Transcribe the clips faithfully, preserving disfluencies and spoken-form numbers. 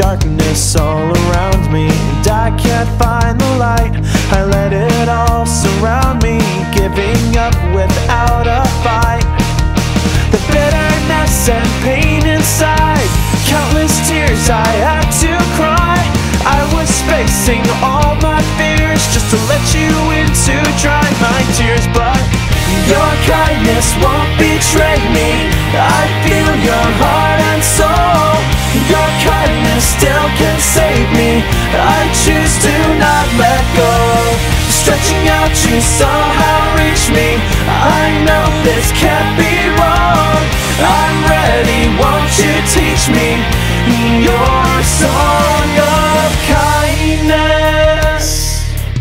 darkness all around me, and I can't find the light. I let it all surround me, giving up without a fight. The bitterness and pain inside, countless tears I had to cry. I was facing all my fears just to let you in to dry my tears, but your kindness won't betray me. I feel your heart and soul. Your kindness still can save me. I choose to not let go. Stretching out, you somehow reach me. I know this can't be wrong. I'm ready, won't you teach me your song of kindness?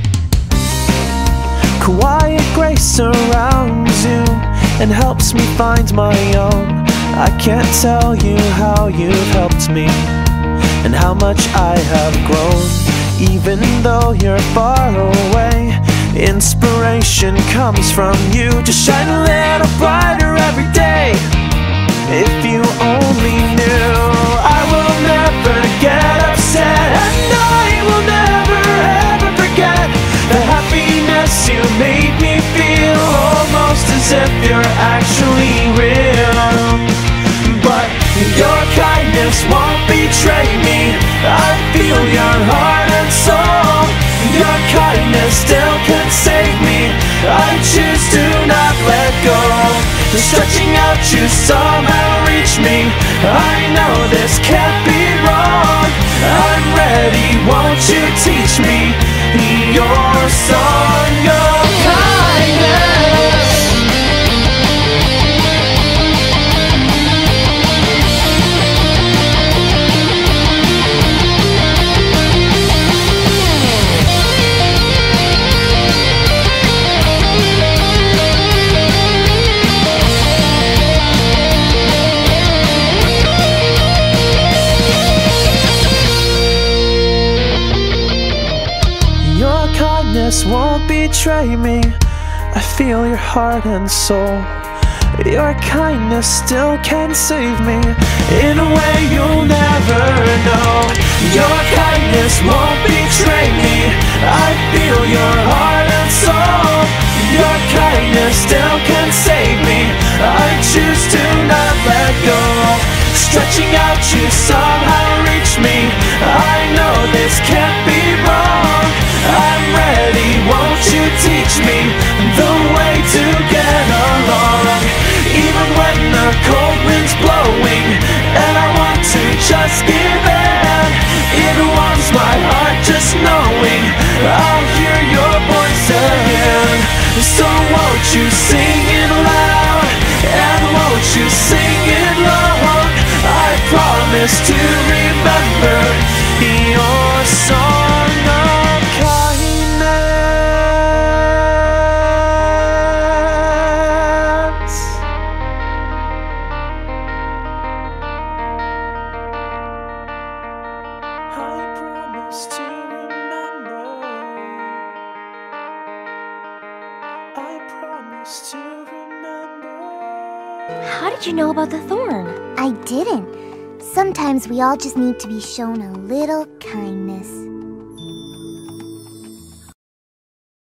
Quiet grace surrounds you and helps me find my own. I can't tell you how you've helped me and how much I have grown. Even though you're far away, inspiration comes from you to shine a little brighter every day. If you only knew, I will never get upset, and I will never ever forget the happiness you made me feel, almost as if you're actually real. But your kindness won't betray me. I feel your heart and soul. Your kindness still can save me. I choose to not let go. Stretching out, you somehow reach me. I know this can't be wrong. I'm ready, won't you teach me your song of kindness? Won't betray me. I feel your heart and soul. Your kindness still can save me in a way you'll never know. Your kindness won't betray me. I feel your heart and soul. Your kindness still can save me. I choose to not let go. Stretching out, you somehow reach me. I know this can't be wrong. I'm ready, won't you teach me the way to get along? Even when the cold wind's blowing and I want to just give in, it warms my heart just knowing I'll hear your voice again. So won't you sing it loud, and won't you sing it long? I promise to remember your song of kindness. I promise to remember. I promise to remember. How did you know about the thorn? I didn't. Sometimes we all just need to be shown a little kindness.